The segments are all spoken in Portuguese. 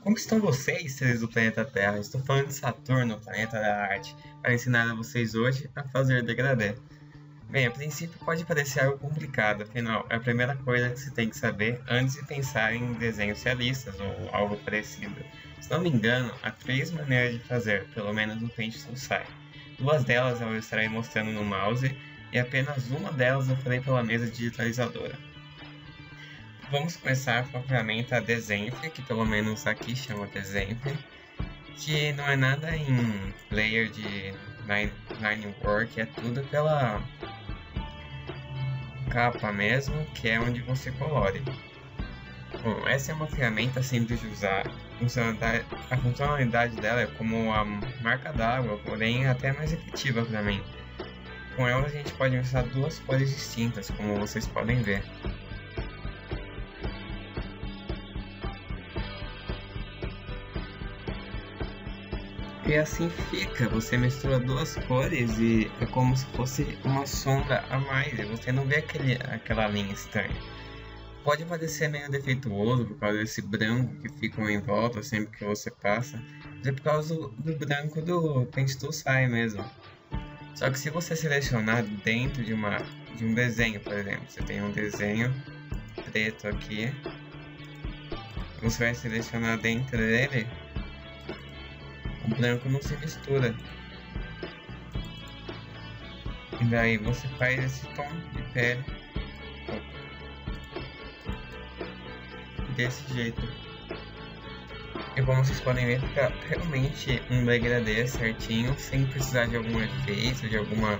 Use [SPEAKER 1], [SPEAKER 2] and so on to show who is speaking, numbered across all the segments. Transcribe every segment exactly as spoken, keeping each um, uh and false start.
[SPEAKER 1] Como estão vocês, seres do planeta Terra? Estou falando de Saturno, o planeta da arte, para ensinar a vocês hoje a fazer degradê. Bem, a princípio pode parecer algo complicado, afinal, é a primeira coisa que você tem que saber antes de pensar em desenhos realistas ou algo parecido. Se não me engano, há três maneiras de fazer, pelo menos no Paint Tool. Duas delas eu estarei mostrando no mouse e apenas uma delas eu farei pela mesa digitalizadora. Vamos começar com a ferramenta Desenf, que pelo menos aqui chama Desenf, que não é nada em layer de line, line work, é tudo pela capa mesmo, que é onde você colore. Bom, essa é uma ferramenta simples de usar. A funcionalidade dela é como a marca d'água, porém até mais efetiva para mim. Com ela a gente pode misturar duas cores distintas, como vocês podem ver. E assim fica, você mistura duas cores e é como se fosse uma sombra a mais, e você não vê aquele, aquela linha estranha. Pode parecer meio defeituoso por causa desse branco que fica em volta sempre que você passa, mas é por causa do, do branco do Paint Tool mesmo. Só que se você selecionar dentro de, uma, de um desenho, por exemplo, você tem um desenho preto aqui, você vai selecionar dentro dele, o branco não se mistura. E daí você faz esse tom de pele desse jeito. E como vocês podem ver, fica realmente um degradê certinho, sem precisar de algum efeito, de alguma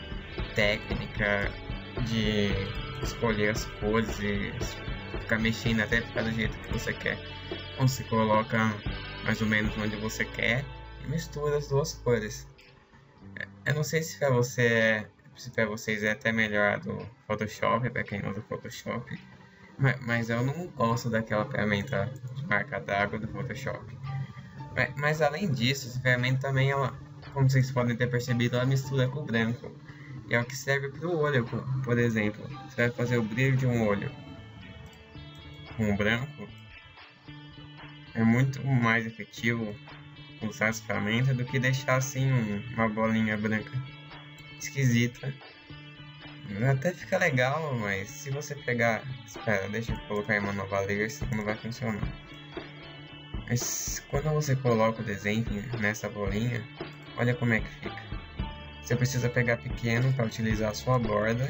[SPEAKER 1] técnica de escolher as cores e ficar mexendo até ficar do jeito que você quer. Então você coloca mais ou menos onde você quer e mistura as duas cores. Eu não sei se para você, se para vocês é até melhor do Photoshop, para quem usa Photoshop, mas, mas eu não gosto daquela ferramenta de marca d'água do Photoshop. Mas, mas além disso, essa ferramenta também, ela, como vocês podem ter percebido, ela mistura com o branco. E é o que serve para o olho, por exemplo. Você vai fazer o brilho de um olho com o branco. É muito mais efetivo usar essa ferramenta do que deixar assim uma bolinha branca esquisita. Até fica legal, mas se você pegar... Espera, deixa eu colocar em uma nova layer, senão não vai funcionar. Mas quando você coloca o desenho nessa bolinha, olha como é que fica. Você precisa pegar pequeno para utilizar a sua borda,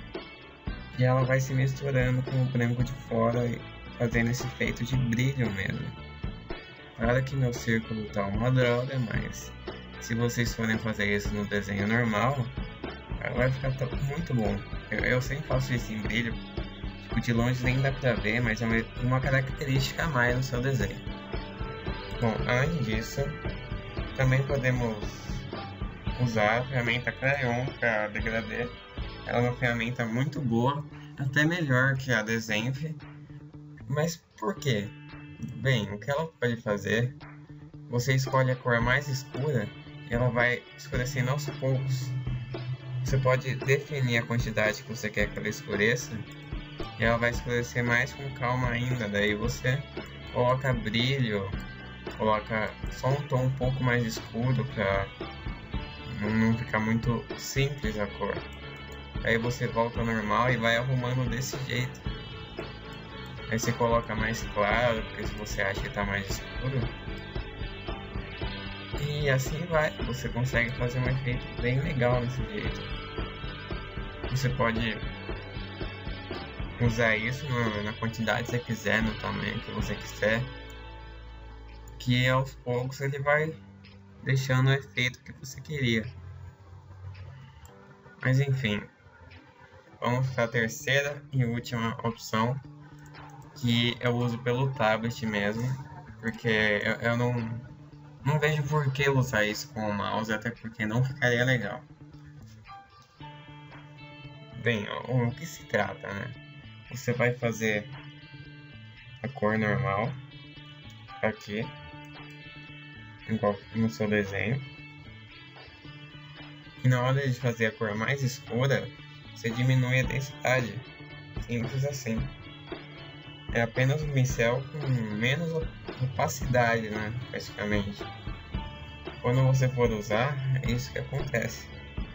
[SPEAKER 1] e ela vai se misturando com o branco de fora, fazendo esse efeito de brilho mesmo. Claro que meu círculo tá uma droga, mas se vocês forem fazer isso no desenho normal, vai ficar muito bom. Eu, eu sempre faço isso em brilho, tipo, de longe nem dá pra ver, mas é uma característica a mais no seu desenho. Bom, além disso, também podemos usar a ferramenta Crayon para degradê. Ela é uma ferramenta muito boa, até melhor que a Desenf. Mas por quê? Bem, o que ela pode fazer, você escolhe a cor mais escura e ela vai escurecendo aos poucos. Você pode definir a quantidade que você quer que ela escureça e ela vai escurecer mais com calma ainda. Daí você coloca brilho, coloca só um tom um pouco mais escuro para não ficar muito simples a cor. Aí você volta ao normal e vai arrumando desse jeito. Aí você coloca mais claro, porque se você acha que está mais escuro. E assim vai, você consegue fazer um efeito bem legal desse jeito. Você pode usar isso na, na quantidade que você quiser, no tamanho que você quiser, que aos poucos ele vai deixando o efeito que você queria. Mas enfim, vamos para a terceira e última opção, que eu uso pelo tablet mesmo, porque eu, eu não, não vejo por que usar isso com o mouse, até porque não ficaria legal. Bem, o, o que se trata, né? Você vai fazer a cor normal aqui, igual no seu desenho, e na hora de fazer a cor mais escura, você diminui a densidade, simples assim. é apenas um pincel com menos opacidade, né, praticamente. Quando você for usar, é isso que acontece.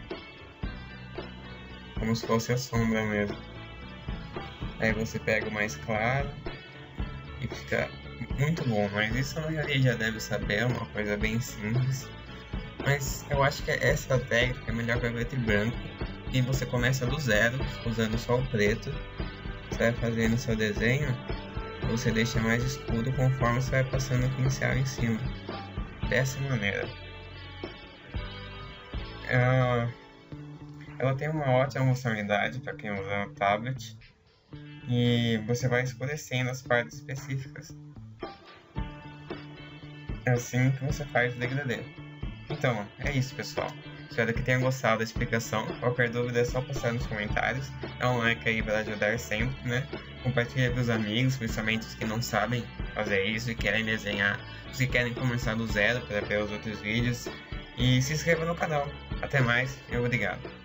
[SPEAKER 1] Como se fosse a sombra mesmo. Aí você pega o mais claro e fica muito bom, mas isso a maioria já deve saber, é uma coisa bem simples. Mas eu acho que essa técnica é melhor para preto e branco. E você começa do zero, usando só o preto. Você vai fazendo o seu desenho, você deixa mais escuro conforme você vai passando o pincel em cima. Dessa maneira. Ela, ela tem uma ótima funcionalidade para quem usa o tablet. E você vai escurecendo as partes específicas. É assim que você faz o degradê. Então, é isso, pessoal. Espero que tenham gostado da explicação. Qualquer dúvida é só passar nos comentários. Dá um like aí para ajudar sempre, né? Compartilha com os amigos, principalmente os que não sabem fazer isso e querem desenhar, os que querem começar do zero para ver os outros vídeos. E se inscreva no canal. Até mais e obrigado.